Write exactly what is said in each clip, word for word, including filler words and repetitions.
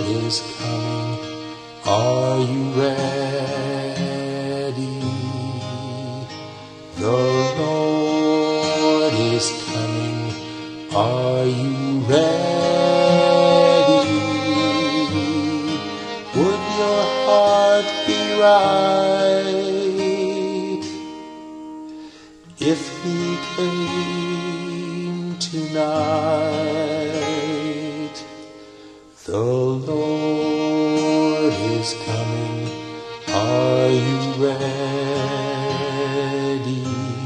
is coming. Are you ready? The Lord is coming. Are you ready? Would your heart be right if he came tonight? The Lord is coming. Are you ready?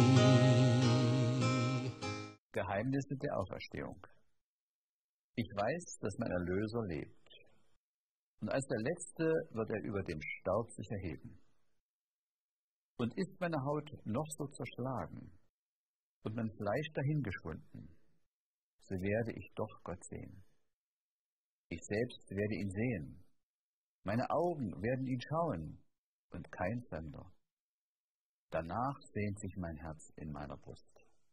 Geheimnisse der Auferstehung. Ich weiß, dass mein Erlöser lebt. Und als der Letzte wird er über den Staub sich erheben. Und ist meine Haut noch so zerschlagen und mein Fleisch dahingeschwunden, so werde ich doch Gott sehen. Ich selbst werde ihn sehen. Meine Augen werden ihn schauen und kein Fremder. Danach sehnt sich mein Herz in meiner Brust.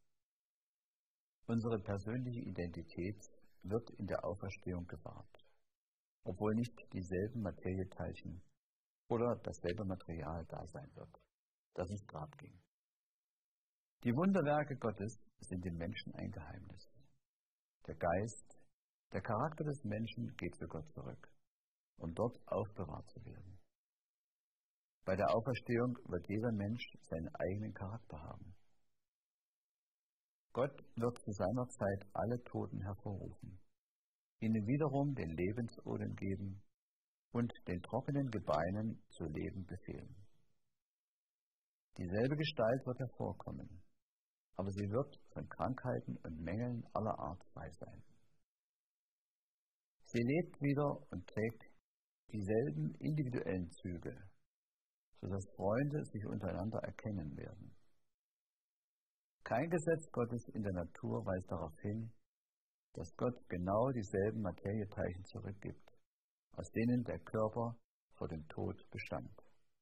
Unsere persönliche Identität wird in der Auferstehung gewahrt, obwohl nicht dieselben Materieteilchen oder dasselbe Material da sein wird, das ins Grab ging. Die Wunderwerke Gottes sind dem Menschen ein Geheimnis. Der Geist, der Charakter des Menschen geht zu Gott zurück, um dort aufbewahrt zu werden. Bei der Auferstehung wird jeder Mensch seinen eigenen Charakter haben. Gott wird zu seiner Zeit alle Toten hervorrufen, ihnen wiederum den Lebensodem geben und den trockenen Gebeinen zu leben befehlen. Dieselbe Gestalt wird hervorkommen, aber sie wird von Krankheiten und Mängeln aller Art frei sein. Sie lebt wieder und trägt dieselben individuellen Züge, sodass Freunde sich untereinander erkennen werden. Kein Gesetz Gottes in der Natur weist darauf hin, dass Gott genau dieselben Materieteilchen zurückgibt, aus denen der Körper vor dem Tod bestand.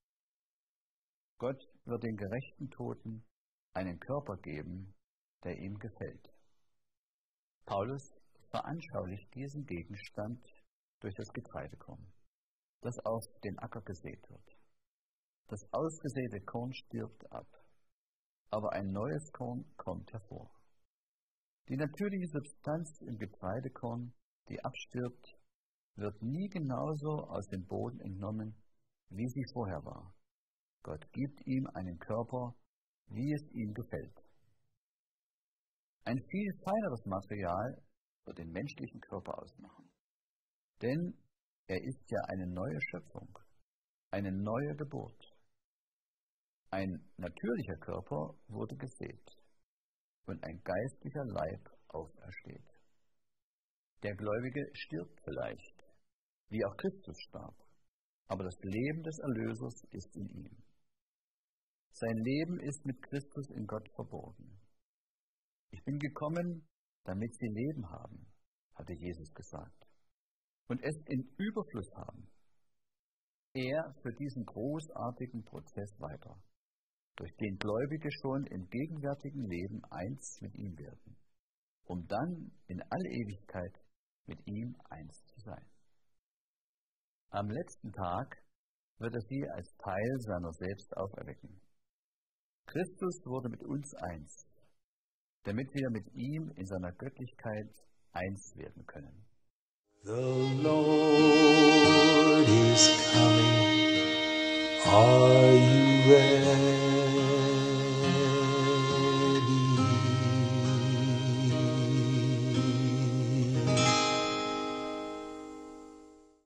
Gott wird den gerechten Toten einen Körper geben, der ihm gefällt. Paulus veranschaulicht diesen Gegenstand durch das Getreidekorn, das auf den Acker gesät wird. Das ausgesäte Korn stirbt ab, aber ein neues Korn kommt hervor. Die natürliche Substanz im Getreidekorn, die abstirbt, wird nie genauso aus dem Boden entnommen, wie sie vorher war. Gott gibt ihm einen Körper, wie es ihm gefällt. Ein viel feineres Material wird den menschlichen Körper ausmachen. Denn er ist ja eine neue Schöpfung, eine neue Geburt. Ein natürlicher Körper wurde gesät und ein geistlicher Leib aufersteht. Der Gläubige stirbt vielleicht, wie auch Christus starb, aber das Leben des Erlösers ist in ihm. Sein Leben ist mit Christus in Gott verborgen. Ich bin gekommen, damit sie Leben haben, hatte Jesus gesagt, und es in Überfluss haben. Er führt diesen großartigen Prozess weiter, durch den Gläubige schon im gegenwärtigen Leben eins mit ihm werden, um dann in alle Ewigkeit mit ihm eins zu sein. Am letzten Tag wird er sie als Teil seiner selbst auferwecken. Christus wurde mit uns eins, damit wir mit ihm in seiner Göttlichkeit eins werden können. The Lord